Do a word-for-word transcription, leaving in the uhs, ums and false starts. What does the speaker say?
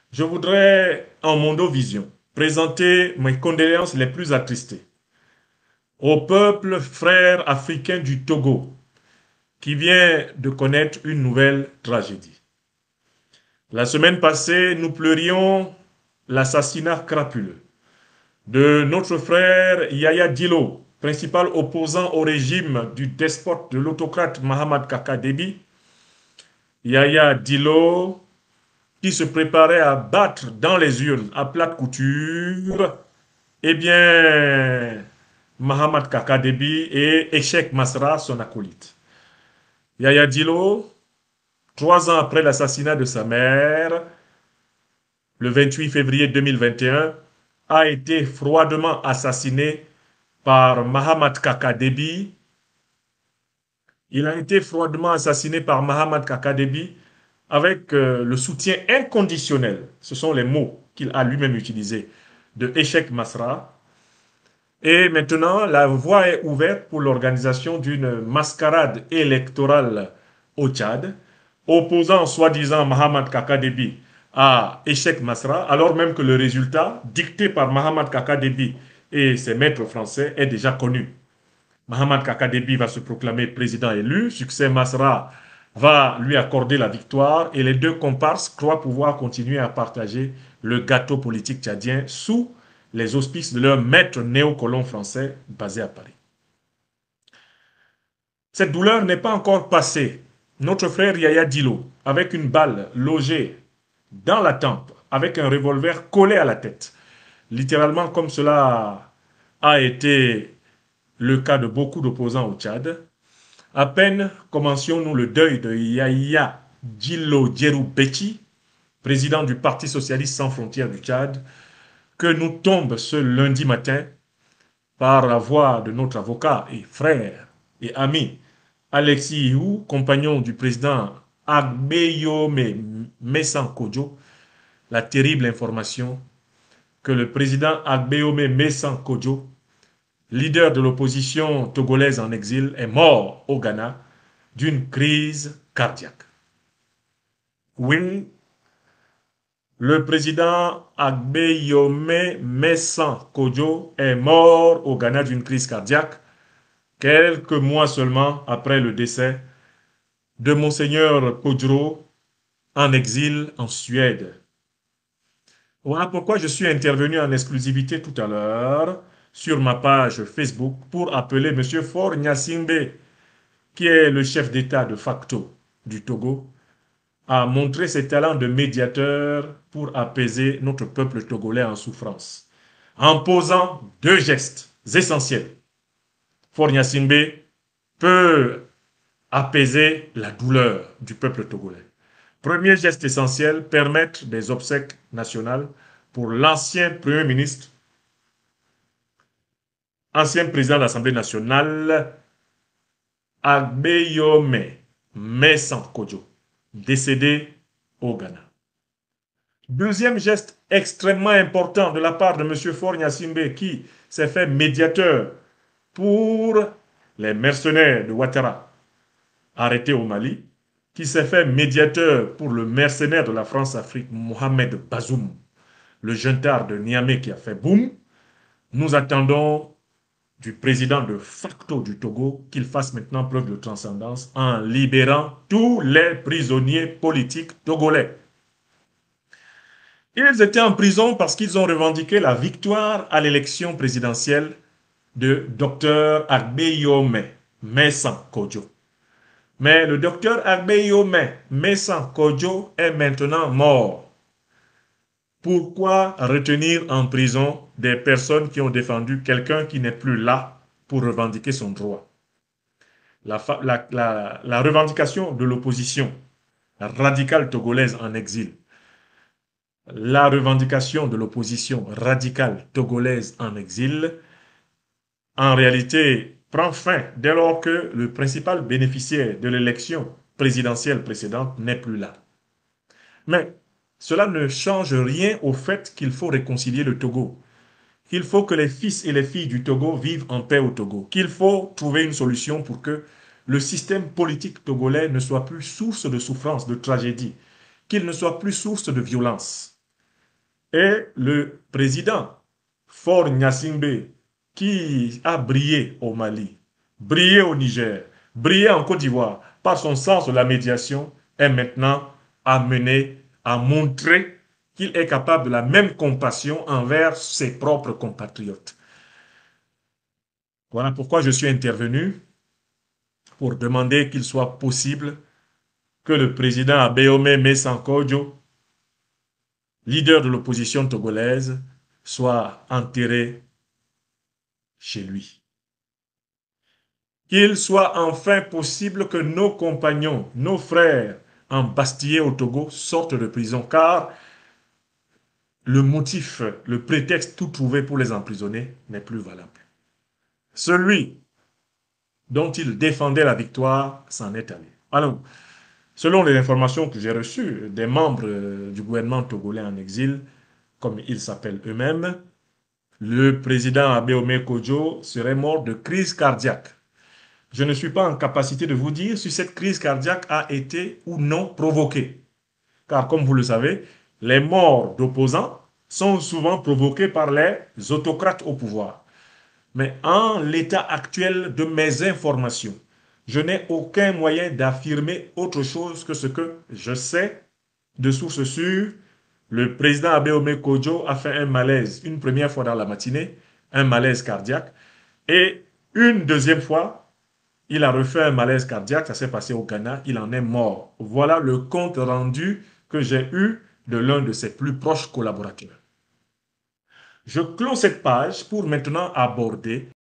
Je voudrais, en Mondovision, présenter mes condoléances les plus attristées au peuple frère africain du Togo qui vient de connaître une nouvelle tragédie. La semaine passée, nous pleurions l'assassinat crapuleux de notre frère Yaya Dilo, principal opposant au régime du despote de l'autocrate Mahamad Kaka Debi. Yaya Dilo, qui se préparait à battre dans les urnes à plate couture, eh bien, Mahamad Kaka Debi et Echek Masra, son acolyte. Yaya Dilo, trois ans après l'assassinat de sa mère, le vingt-huit février deux mille vingt et un, a été froidement assassiné par Mahamad Kaka Debi. Il a été froidement assassiné par Mahamad Kaka Debi avec euh, le soutien inconditionnel, ce sont les mots qu'il a lui-même utilisés, de Echek Masra. Et maintenant, la voie est ouverte pour l'organisation d'une mascarade électorale au Tchad, opposant soi-disant Mahamad Kaka Debi à Echek Masra, alors même que le résultat, dicté par Mahamad Kaka Debi et ses maîtres français, est déjà connu. Mahamad Kaka Debi va se proclamer président élu, succès Masra va lui accorder la victoire et les deux comparses croient pouvoir continuer à partager le gâteau politique tchadien sous les auspices de leur maître néocolon français basé à Paris. Cette douleur n'est pas encore passée. Notre frère Yaya Dilo, avec une balle logée dans la tempe, avec un revolver collé à la tête, littéralement comme cela a été le cas de beaucoup d'opposants au Tchad, à peine commencions-nous le deuil de Yaya Dilo Djerou-Bechi, président du Parti socialiste sans frontières du Tchad, que nous tombe ce lundi matin par la voix de notre avocat et frère et ami Alexis Ihou, compagnon du président Agbeyome Messan Kodjo, la terrible information que le président Agbeyome Messan Kodjo, leader de l'opposition togolaise en exil, est mort au Ghana d'une crise cardiaque. Oui, le président Agbeyome Messan Kodjo est mort au Ghana d'une crise cardiaque quelques mois seulement après le décès de Monseigneur Kodjo en exil en Suède. Voilà pourquoi je suis intervenu en exclusivité tout à l'heure sur ma page Facebook pour appeler M. Faure Gnassingbé, qui est le chef d'État de facto du Togo, à montrer ses talents de médiateur pour apaiser notre peuple togolais en souffrance, en posant deux gestes essentiels. Faure Gnassingbé peut apaiser la douleur du peuple togolais. Premier geste essentiel, permettre des obsèques nationales pour l'ancien Premier ministre, ancien président de l'Assemblée nationale, Agbeyome Messan Kodjo, décédé au Ghana. Deuxième geste extrêmement important de la part de M. Faure Gnassingbé, qui s'est fait médiateur pour les mercenaires de Ouattara arrêtés au Mali, qui s'est fait médiateur pour le mercenaire de la France-Afrique, Mohamed Bazoum, le juntard de Niamey qui a fait boum. Nous attendons du président de facto du Togo qu'il fasse maintenant preuve de transcendance en libérant tous les prisonniers politiques togolais. Ils étaient en prison parce qu'ils ont revendiqué la victoire à l'élection présidentielle de Dr Agbeyome Messan Kodjo. Mais le docteur Agbeyome Messan Kodjo est maintenant mort. Pourquoi retenir en prison des personnes qui ont défendu quelqu'un qui n'est plus là pour revendiquer son droit? La, la, la, la revendication de l'opposition radicale togolaise en exil, la revendication de l'opposition radicale togolaise en exil, en réalité, prend fin dès lors que le principal bénéficiaire de l'élection présidentielle précédente n'est plus là. Mais cela ne change rien au fait qu'il faut réconcilier le Togo, qu'il faut que les fils et les filles du Togo vivent en paix au Togo, qu'il faut trouver une solution pour que le système politique togolais ne soit plus source de souffrance, de tragédie, qu'il ne soit plus source de violence. Et le président Faure Gnassingbé, qui a brillé au Mali, brillé au Niger, brillé en Côte d'Ivoire par son sens de la médiation, est maintenant amené à montrer qu'il est capable de la même compassion envers ses propres compatriotes. Voilà pourquoi je suis intervenu pour demander qu'il soit possible que le président Abéomé Messankodjo, leader de l'opposition togolaise, soit enterré chez lui. Qu'il soit enfin possible que nos compagnons, nos frères embastillés au Togo sortent de prison, car le motif, le prétexte tout trouvé pour les emprisonner n'est plus valable. Celui dont il défendait la victoire s'en est allé. Alors, selon les informations que j'ai reçues des membres du gouvernement togolais en exil, comme ils s'appellent eux-mêmes, le président Abéomé Kodjo serait mort de crise cardiaque. Je ne suis pas en capacité de vous dire si cette crise cardiaque a été ou non provoquée. Car comme vous le savez, les morts d'opposants sont souvent provoquées par les autocrates au pouvoir. Mais en l'état actuel de mes informations, je n'ai aucun moyen d'affirmer autre chose que ce que je sais de sources sûres. Le président Abéomé Kodjo a fait un malaise une première fois dans la matinée, un malaise cardiaque, et une deuxième fois, il a refait un malaise cardiaque, ça s'est passé au Ghana, il en est mort. Voilà le compte rendu que j'ai eu de l'un de ses plus proches collaborateurs. Je clôt cette page pour maintenant aborder